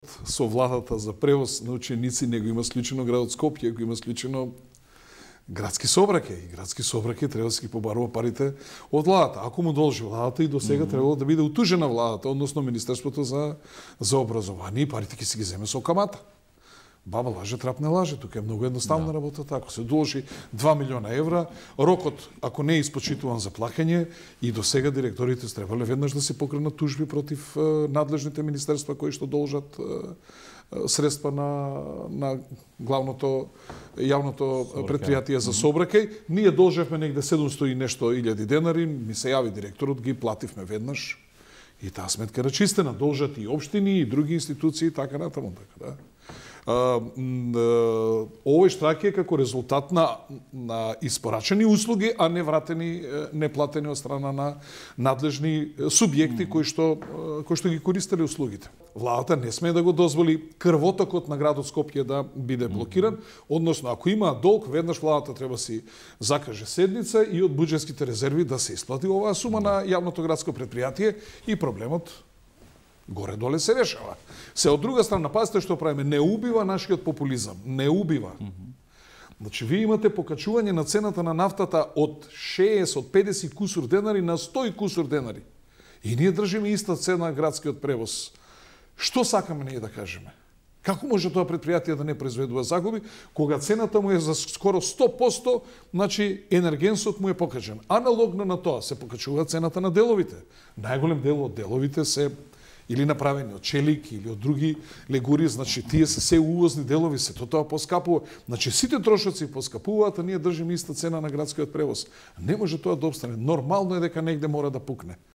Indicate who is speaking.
Speaker 1: со владата за превоз на ученици, него има склучено градот Скопје, го има склучено градски сообраќај. И градски сообраќај треба да се ги побарува парите од владата. Ако му должи владата и до сега требало да биде утужена владата, односно Министерството за образование, и парите ќе се ги земе со камата. Баба лаже, трап не лаже. Тука е многу едноставна работа така. Се должи 2 милиона евра, рокот, ако не е испочитуван за плаќање, и до сега директорите требале веднаш да се покренат тужби против надлежните министерства кои што должат средства на главното јавното предпријатие за сообраќај. Ние должевме негде 700 и нешто илјади денари, ми се јави директорот, ги плативме веднаш и таа сметка е рачистена. Должат и општини и други институции и така натаму. Така, да. Овој штрак е како резултат на испорачени услуги, а не вратени, не платени од страна на надлежни субјекти кои што ги користеле услугите. Владата не смее да го дозволи крвотокот на градот Скопје да биде блокиран, односно ако има долг, веднаш владата треба си закаже седница и од буџетските резерви да се исплати оваа сума на јавното градско предпријатие и проблемот горе-доле се решава. Се од друга страна, пазите што правиме, не убива нашиот популизам, не убива. Значи, вие имате покачување на цената на нафтата од 60, од 50 кусур денари на 100 кусур денари. И ние држиме иста цена на градскиот превоз. Што сакаме ние да кажеме? Како може тоа предпријатие да не произведува загуби, кога цената му е за скоро 100%, значи енергенсот му е покачен. Аналогно на тоа се покачува цената на деловите. Најголем дел од деловите се или направени од челик или од други легури, значи тие се увозни делови, се тоа поскапува. Значи сите трошоци поскапуваат, а ние држиме иста цена на градскиот превоз. Не може тоа да обстане. Нормално е дека негде мора да пукне.